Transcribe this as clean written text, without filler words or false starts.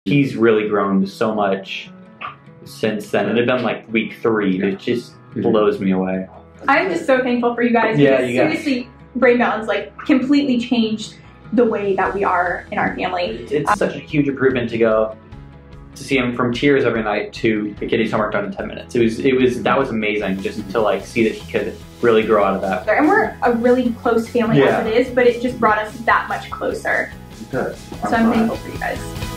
He's really grown so much since then. It had been like week 3. It just blows me away. I'm just so thankful for you guys. Yeah, because seriously, Brain Balance like completely changed the way that we are in our family. It's such a huge improvement to see him from tears every night to get his homework done in 10 minutes. That was amazing just to like see that he could really grow out of that. And we're a really close family as it is, but it just brought us that much closer. Good. So I'm thankful for you guys.